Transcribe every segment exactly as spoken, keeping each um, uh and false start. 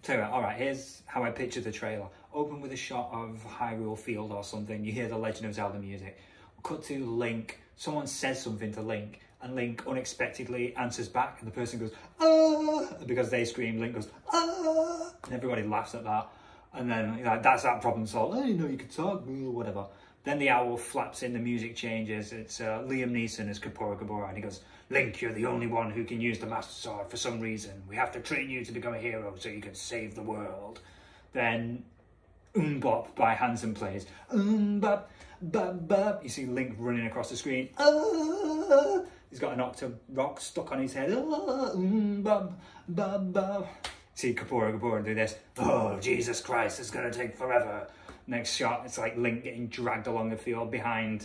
tell you what, all right, here's how I picture the trailer. Open with a shot of Hyrule Field or something. You hear the Legend of Zelda music. Cut to Link. Someone says something to Link, and Link unexpectedly answers back, and the person goes, ah! Because they scream, Link goes, ah! And everybody laughs at that. And then, you know, that's that problem solved. Oh, you know, you can talk, or whatever. Then the owl flaps in, the music changes. It's uh, Liam Neeson as Kapora Gabora, and he goes, Link, you're the only one who can use the Master Sword for some reason. We have to train you to become a hero so you can save the world. Then Umbop by Hanson plays. Umbop, bop, bop. You see Link running across the screen. Ah! He's got an octave rock stuck on his head. Ah! Umbop, bop, bop. See Kapora Gabora do this. Oh, Jesus Christ, it's going to take forever. Next shot, it's like Link getting dragged along the field behind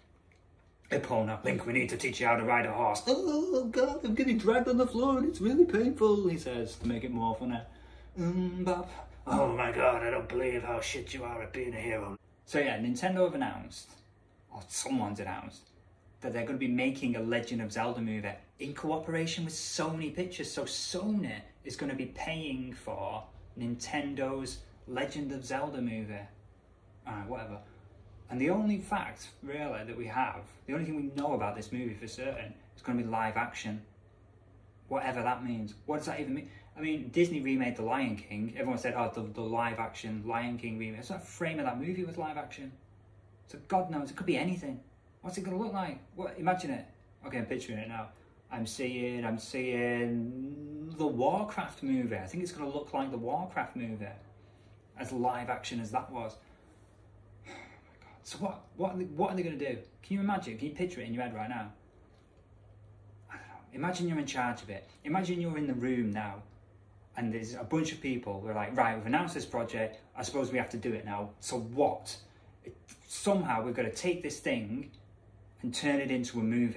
Epona. Link, we need to teach you how to ride a horse. Oh, God, I'm getting dragged on the floor and it's really painful, he says, to make it more funny. Mm, bop. Oh my God, I don't believe how shit you are at being a hero. So yeah, Nintendo have announced, or someone's announced, that they're going to be making a Legend of Zelda movie in cooperation with Sony Pictures. So Sony is going to be paying for Nintendo's Legend of Zelda movie. Alright, whatever. And the only fact, really, that we have, the only thing we know about this movie for certain, is going to be live action. Whatever that means. What does that even mean? I mean, Disney remade The Lion King. Everyone said, oh, the, the live action Lion King remake. It's not a frame of that movie was live action. So God knows, it could be anything. What's it going to look like? What? Imagine it. Okay, I'm picturing it now. I'm seeing, I'm seeing the Warcraft movie. I think it's going to look like the Warcraft movie. As live action as that was. Oh my God. So what, what, are they, what are they going to do? Can you imagine? Can you picture it in your head right now? I don't know. Imagine you're in charge of it. Imagine you're in the room now and there's a bunch of people who are like, right, we've announced this project. I suppose we have to do it now. So what? It, somehow we've got to take this thing and turn it into a movie.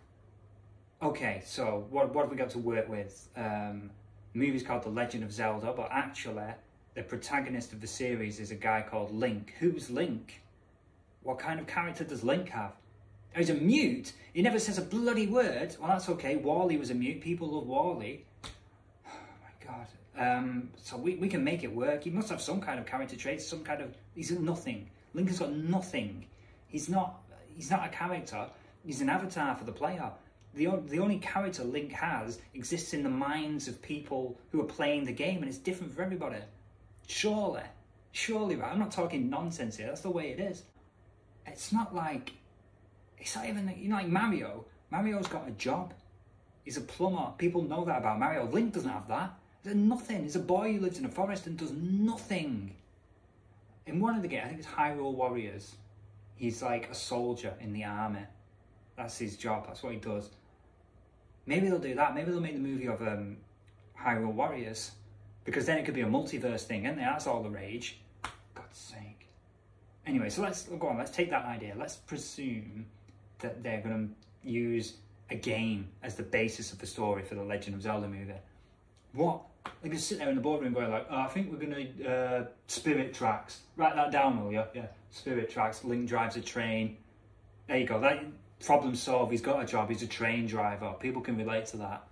Okay, so what, what have we got to work with? Um, the movie's called The Legend of Zelda, but actually the protagonist of the series is a guy called Link. Who's Link? What kind of character does Link have? He's a mute. He never says a bloody word. Well, that's okay. Wall-E was a mute. People love Wall-E. Oh my God. Um, so we, we can make it work. He must have some kind of character traits, some kind of... He's nothing. Link has got nothing. He's not, he's not a character. He's an avatar for the player. The, the only character Link has exists in the minds of people who are playing the game, and it's different for everybody. Surely, surely, right? I'm not talking nonsense here. That's the way it is. It's not like, it's not even, you know, like Mario. Mario's got a job. He's a plumber. People know that about Mario. Link doesn't have that. There's nothing. He's a boy who lives in a forest and does nothing. In one of the games, I think it's Hyrule Warriors, he's like a soldier in the army. That's his job. That's what he does. Maybe they'll do that. Maybe they'll make the movie of um, Hyrule Warriors. Because then it could be a multiverse thing, isn't it? That's all the rage. God's sake. Anyway, so let's go on. Let's take that idea. Let's presume that they're going to use a game as the basis of the story for the Legend of Zelda movie. What? They can sit there in the boardroom going like, oh, I think we're going to uh, Spirit Tracks. Write that down, will you? Yeah, Spirit Tracks. Link drives a train. There you go. That problem solved. He's got a job. He's a train driver. People can relate to that.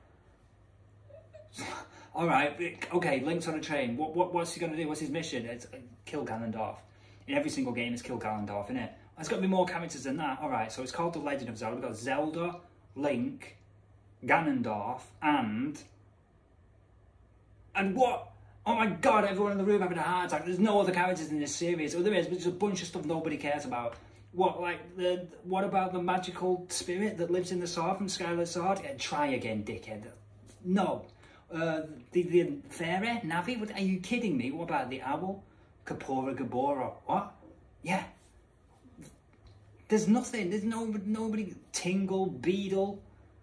All right, okay, Link's on a train. What, what, what's he going to do? What's his mission? It's uh, kill Ganondorf. In every single game, it's kill Ganondorf, isn't it? There's got to be more characters than that. All right, so it's called The Legend of Zelda. We've got Zelda, Link, Ganondorf, and... And what? Oh my God, everyone in the room having a heart attack. There's no other characters in this series. Or there is, but there's a bunch of stuff nobody cares about. What, like, the, what about the magical spirit that lives in the sword from Skyward Sword? Yeah, try again, dickhead. No. Uh, the, the fairy? Navi? What, are you kidding me? What about the owl? Kapora Gabora? What? Yeah. There's nothing. There's no, nobody. Tingle, Beetle.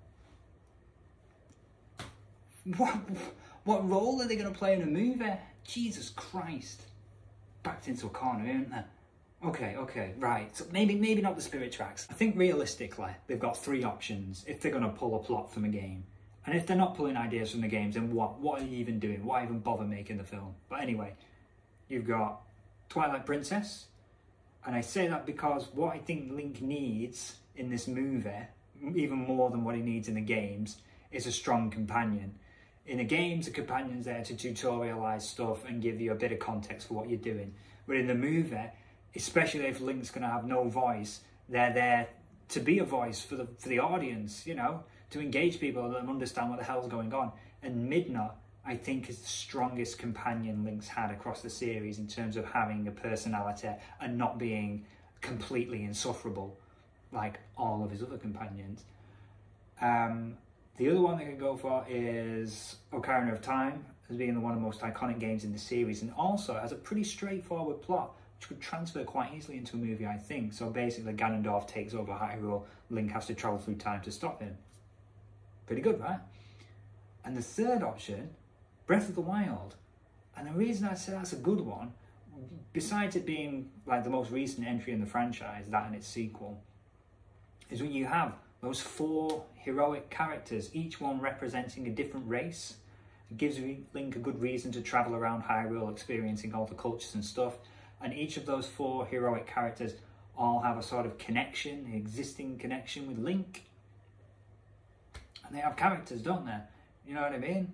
What, what role are they going to play in a movie? Jesus Christ. Backed into a corner, isn't they? Okay, okay, right. So maybe maybe not the Spirit Tracks. I think realistically, they've got three options if they're going to pull a plot from a game. And if they're not pulling ideas from the games, then what? What are you even doing? Why even bother making the film? But anyway, you've got Twilight Princess. And I say that because what I think Link needs in this movie, even more than what he needs in the games, is a strong companion. In the games, the companion's there to tutorialise stuff and give you a bit of context for what you're doing. But in the movie, especially if Link's going to have no voice, they're there to be a voice for the for the audience, you know, to engage people and let them understand what the hell's going on. And Midna, I think, is the strongest companion Link's had across the series in terms of having a personality and not being completely insufferable like all of his other companions. Um, the other one they could go for is Ocarina of Time, as being one of the most iconic games in the series, and also has a pretty straightforward plot, which could transfer quite easily into a movie, I think. So basically, Ganondorf takes over Hyrule, Link has to travel through time to stop him. Pretty good, right? And the third option, Breath of the Wild. And the reason I say that's a good one, besides it being like the most recent entry in the franchise, that and its sequel, is when you have those four heroic characters, each one representing a different race. It gives Link a good reason to travel around Hyrule, experiencing all the cultures and stuff. And each of those four heroic characters all have a sort of connection, existing connection with Link. And they have characters, don't they? You know what I mean?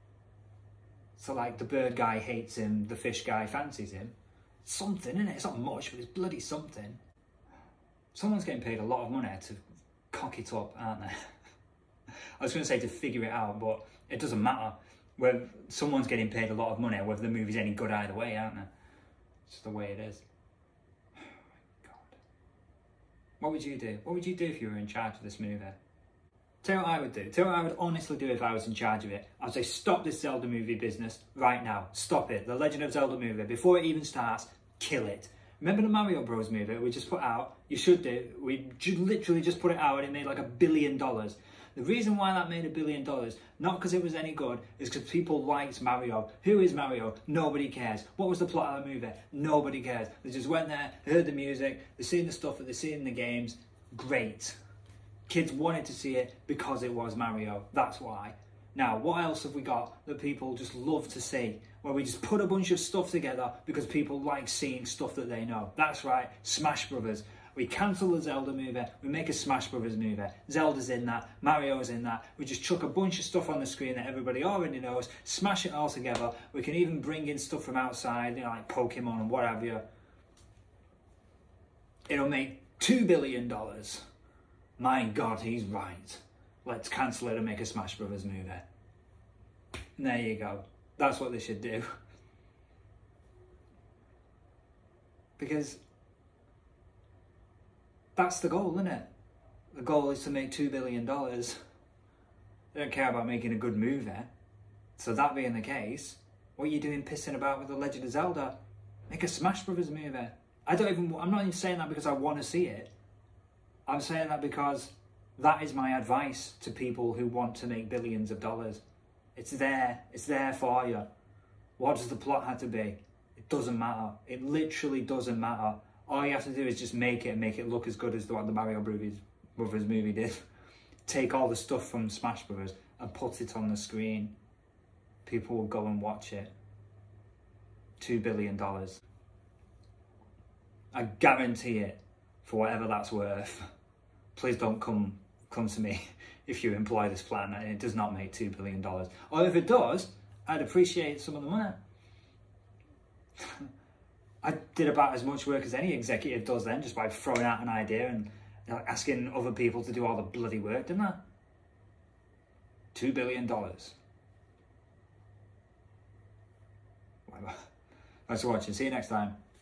So like the bird guy hates him, the fish guy fancies him. It's something, isn't it? It's not much, but it's bloody something. Someone's getting paid a lot of money to cock it up, aren't they? I was going to say to figure it out, but it doesn't matter. Whether someone's getting paid a lot of money, whether the movie's any good either way, aren't they? It's just the way it is. Oh my God. What would you do? What would you do if you were in charge of this movie? Tell you what I would do. Tell you what I would honestly do if I was in charge of it. I'd say stop this Zelda movie business right now. Stop it. The Legend of Zelda movie. Before it even starts, kill it. Remember the Mario Bros movie we just put out? You should do. We literally just put it out and it made like a billion dollars. The reason why that made a billion dollars, not because it was any good, is because people liked Mario. Who is Mario? Nobody cares. What was the plot of the movie? Nobody cares. They just went there, heard the music, they've seen the stuff that they've seen in the games. Great. Kids wanted to see it because it was Mario. That's why. Now, what else have we got that people just love to see? Where we just put a bunch of stuff together because people like seeing stuff that they know. That's right, Smash Brothers. We cancel the Zelda movie, we make a Smash Brothers movie. Zelda's in that, Mario's in that. We just chuck a bunch of stuff on the screen that everybody already knows, smash it all together. We can even bring in stuff from outside, you know, like Pokemon and what have you. It'll make two billion dollars. My God, he's right. Let's cancel it and make a Smash Brothers movie. And there you go. That's what they should do. Because that's the goal, isn't it? The goal is to make two billion dollars. They don't care about making a good movie. So that being the case, what are you doing pissing about with The Legend of Zelda? Make a Smash Brothers movie. I don't even, I'm not even saying that because I want to see it. I'm saying that because that is my advice to people who want to make billions of dollars. It's there. It's there for you. What does the plot have to be? It doesn't matter. It literally doesn't matter. All you have to do is just make it and make it look as good as what the Mario Brothers, Brothers movie did. Take all the stuff from Smash Brothers and put it on the screen. People will go and watch it. Two billion dollars. I guarantee it, for whatever that's worth. Please don't come come to me if you employ this plan and it does not make two billion dollars. Or if it does, I'd appreciate some of the money. I did about as much work as any executive does then, just by throwing out an idea and, you know, asking other people to do all the bloody work, didn't I? Two billion dollars. Thanks for watching. See you next time.